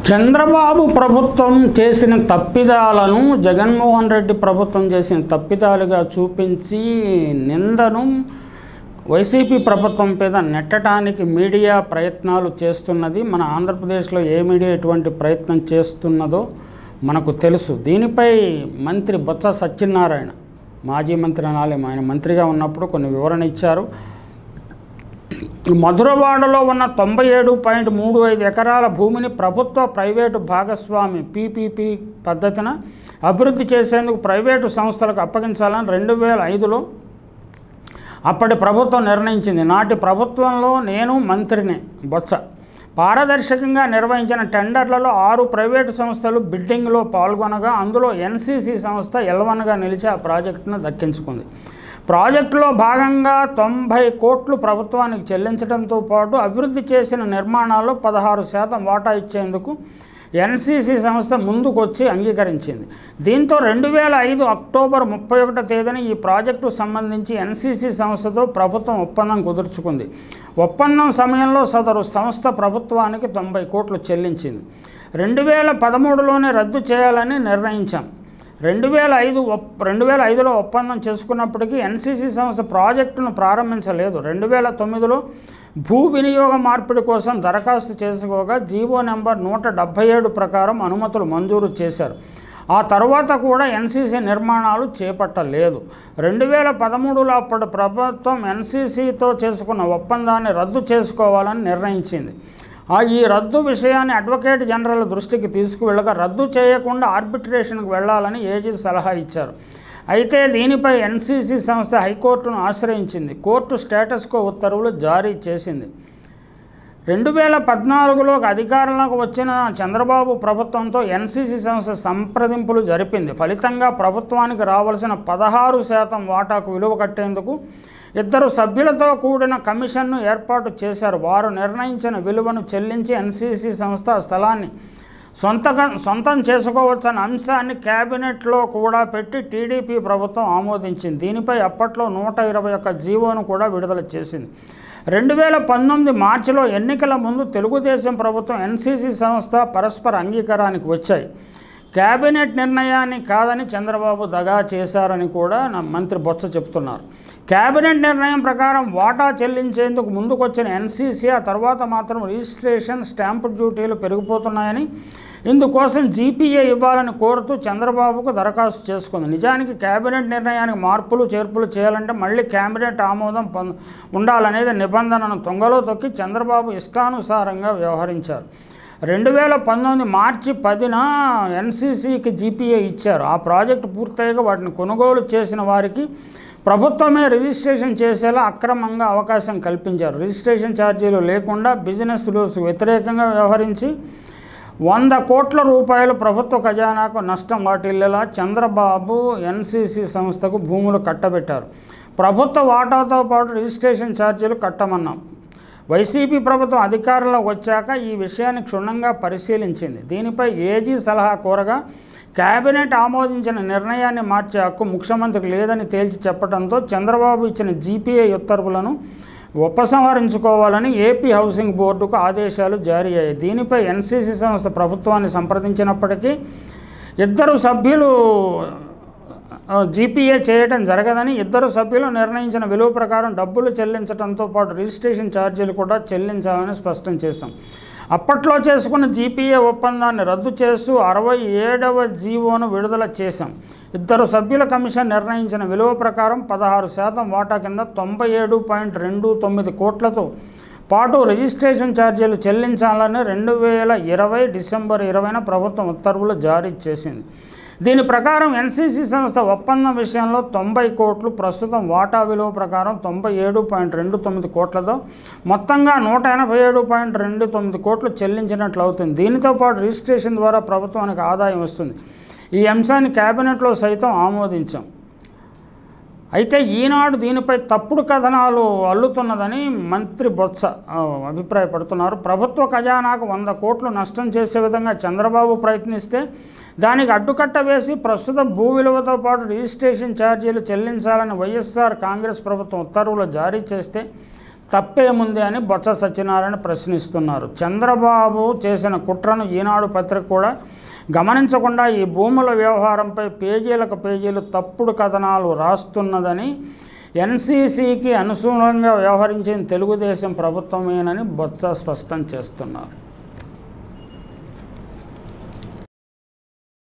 చంద్రబాబు ప్రభుత్వం చేసిన తప్పిదాలను జగన్మోహన్ రెడ్డి ప్రభుత్వం చేసిన తప్పిదాలుగా చూపించి నిందను వైసీపీ ప్రభుత్వం మీద నెట్టడానికి మీడియా ప్రయత్నాలు చేస్తున్నది. మన ఆంధ్రప్రదేశ్లో ఏ మీడియా ఎటువంటి ప్రయత్నం చేస్తున్నదో మనకు తెలుసు. దీనిపై మంత్రి బొత్స సత్యనారాయణ, మాజీ మంత్రి అనాలి, ఆయన మంత్రిగా ఉన్నప్పుడు కొన్ని వివరణ ఇచ్చారు. మధురవాడలో ఉన్న 97.35 ఎకరాల భూమిని ప్రభుత్వ ప్రైవేటు భాగస్వామి పీపీపీ పద్ధతిన అభివృద్ధి చేసేందుకు ప్రైవేటు సంస్థలకు అప్పగించాలని 2005లో అప్పటి ప్రభుత్వం నిర్ణయించింది. నాటి ప్రభుత్వంలో నేను మంత్రిని బొత్స పారదర్శకంగా నిర్వహించిన టెండర్లలో 6 ప్రైవేటు సంస్థలు బిడ్డింగ్లో పాల్గొనగా అందులో ఎన్సీసీ సంస్థ L1గా నిలిచి ఆ ప్రాజెక్టును దక్కించుకుంది. ప్రాజెక్టులో భాగంగా 90 కోట్లు ప్రభుత్వానికి చెల్లించడంతో పాటు అభివృద్ధి చేసిన నిర్మాణాల్లో 16% వాటా ఇచ్చేందుకు ఎన్సీసీ సంస్థ ముందుకొచ్చి అంగీకరించింది. దీంతో 2005 అక్టోబర్ 31వ తేదీన ఈ ప్రాజెక్టుకు సంబంధించి ఎన్సీసీ సంస్థతో ప్రభుత్వం ఒప్పందం కుదుర్చుకుంది. ఒప్పందం సమయంలో సదరు సంస్థ ప్రభుత్వానికి 90 కోట్లు చెల్లించింది. 2013లోనే రద్దు చేయాలని నిర్ణయించాం. 2005లో ఒప్పందం చేసుకున్నప్పటికీ ఎన్సీసీ సంస్థ ప్రాజెక్టును ప్రారంభించలేదు. 2009లో భూ వినియోగ మార్పిడి కోసం దరఖాస్తు చేసుకోగా జీవో నెంబర్ 177 ప్రకారం అనుమతులు మంజూరు చేశారు. ఆ తర్వాత కూడా ఎన్సీసీ నిర్మాణాలు చేపట్టలేదు. 2013లో అప్పటి ప్రభుత్వం ఎన్సీసీతో చేసుకున్న ఒప్పందాన్ని రద్దు చేసుకోవాలని నిర్ణయించింది. ఈ రద్దు విషయాన్ని అడ్వకేట్ జనరల్ దృష్టికి తీసుకువెళ్ళగా రద్దు చేయకుండా ఆర్బిట్రేషన్కు వెళ్లాలని ఏజీ సలహా ఇచ్చారు. అయితే దీనిపై ఎన్సీసీ సంస్థ హైకోర్టును ఆశ్రయించింది. కోర్టు స్టేటస్ కో ఉత్తర్వులు జారీ చేసింది. 2014లో అధికారంలోకి వచ్చిన చంద్రబాబు ప్రభుత్వంతో ఎన్సీసీ సంస్థ సంప్రదింపులు జరిపింది. ఫలితంగా ప్రభుత్వానికి రావాల్సిన 16% వాటాకు విలువ కట్టేందుకు 2 సభ్యులతో కూడిన కమిషన్ను ఏర్పాటు చేశారు. వారు నిర్ణయించిన విలువను చెల్లించి ఎన్సీసీ సంస్థ స్థలాన్ని సొంతం చేసుకోవచ్చన్న అంశాన్ని కేబినెట్లో కూడా పెట్టి టీడీపీ ప్రభుత్వం ఆమోదించింది. దీనిపై అప్పట్లో 121 జీవోను కూడా విడుదల చేసింది. 2019 మార్చిలో ఎన్నికల ముందు తెలుగుదేశం ప్రభుత్వం ఎన్సీసీ సంస్థ పరస్పర అంగీకారానికి వచ్చాయి. కేబినెట్ నిర్ణయాన్ని కాదని చంద్రబాబు దగా చేశారని కూడా మంత్రి బొత్స చెబుతున్నారు. కేబినెట్ నిర్ణయం ప్రకారం వాటా చెల్లించేందుకు ముందుకొచ్చిన ఎన్సీసీ ఆ తర్వాత మాత్రం రిజిస్ట్రేషన్, స్టాంపు డ్యూటీలు పెరిగిపోతున్నాయని ఇందుకోసం జీపీఏ ఇవ్వాలని కోరుతూ చంద్రబాబుకు దరఖాస్తు చేసుకుంది. నిజానికి కేబినెట్ నిర్ణయానికి మార్పులు చేర్పులు చేయాలంటే మళ్ళీ కేబినెట్ ఆమోదం ఉండాలనేది నిబంధనను తొంగలో తొక్కి చంద్రబాబు ఇష్టానుసారంగా వ్యవహరించారు. 2019 మార్చి 10న ఎన్సీసీకి జీపీఏ ఇచ్చారు. ఆ ప్రాజెక్టు పూర్తయ్యాక వాటిని కొనుగోలు చేసిన వారికి ప్రభుత్వమే రిజిస్ట్రేషన్ చేసేలా అక్రమంగా అవకాశం కల్పించారు. రిజిస్ట్రేషన్ ఛార్జీలు లేకుండా బిజినెస్ రూల్స్ వ్యతిరేకంగా వ్యవహరించి 100 కోట్ల రూపాయలు ప్రభుత్వ ఖజానాకు నష్టం వాటిల్లేలా చంద్రబాబు ఎన్సీసీ సంస్థకు భూములు కట్టబెట్టారు. ప్రభుత్వ వాటాతో పాటు రిజిస్ట్రేషన్ ఛార్జీలు కట్టమన్నాం. వైసీపీ ప్రభుత్వం అధికారంలోకి వచ్చాక ఈ విషయాన్ని క్షుణ్ణంగా పరిశీలించింది. దీనిపై ఏజీ సలహా కోరగా కేబినెట్ ఆమోదించిన నిర్ణయాన్ని మార్చే హక్కు ముఖ్యమంత్రికి లేదని తేల్చి చెప్పడంతో చంద్రబాబు ఇచ్చిన జీపీఏ ఉత్తర్వులను ఉపసంహరించుకోవాలని ఏపీ హౌసింగ్ బోర్డుకు ఆదేశాలు జారీ అయ్యాయి. దీనిపై ఎన్సీసీ సంస్థ ప్రభుత్వాన్ని సంప్రదించినప్పటికీ 2 సభ్యులు జీపీఏ చేయడం జరగదని 2 సభ్యులు నిర్ణయించిన విలువ ప్రకారం డబ్బులు చెల్లించడంతో పాటు రిజిస్ట్రేషన్ ఛార్జీలు కూడా చెల్లించాలని స్పష్టం చేశాం. అప్పట్లో చేసుకున్న జీపీఏ ఒప్పందాన్ని రద్దు చేస్తూ 67వ జీవోను విడుదల చేశాం. 2 సభ్యుల కమిషన్ నిర్ణయించిన విలువ ప్రకారం 16% వాటా కింద 97.29 కోట్లతో పాటు రిజిస్ట్రేషన్ ఛార్జీలు చెల్లించాలని 2020 డిసెంబర్ 20న ప్రభుత్వం ఉత్తర్వులు జారీ చేసింది. దీని ప్రకారం ఎన్సీసీ సంస్థ ఒప్పందం విషయంలో 90 కోట్లు, ప్రస్తుతం వాటా విలువ ప్రకారం 97.29 కోట్లతో మొత్తంగా 187.29 కోట్లు చెల్లించినట్లు అవుతుంది. దీనితో పాటు రిజిస్ట్రేషన్ ద్వారా ప్రభుత్వానికి ఆదాయం వస్తుంది. ఈ అంశాన్ని కేబినెట్లో సైతం ఆమోదించాం. అయితే ఈనాడు దీనిపై తప్పుడు కథనాలు అల్లుతున్నదని మంత్రి బొత్స అభిప్రాయపడుతున్నారు. ప్రభుత్వ ఖజానాకు 100 కోట్లు నష్టం చేసే విధంగా చంద్రబాబు ప్రయత్నిస్తే దానికి అడ్డుకట్ట వేసి ప్రస్తుతం భూ విలువతో పాటు రిజిస్ట్రేషన్ ఛార్జీలు చెల్లించాలని వైఎస్ఆర్ కాంగ్రెస్ ప్రభుత్వం ఉత్తర్వులు జారీ చేస్తే తప్పేముంది అని బొత్స సత్యనారాయణ ప్రశ్నిస్తున్నారు. చంద్రబాబు చేసిన కుట్రను ఈనాడు పత్రిక కూడా గమనించకుండా ఈ భూముల వ్యవహారంపై పేజీలకు పేజీలు తప్పుడు కథనాలు రాస్తున్నదని, ఎన్సీసీకి అనుకూలంగా వ్యవహరించిన తెలుగుదేశం ప్రభుత్వమేనని బొత్స స్పష్టం చేస్తున్నారు.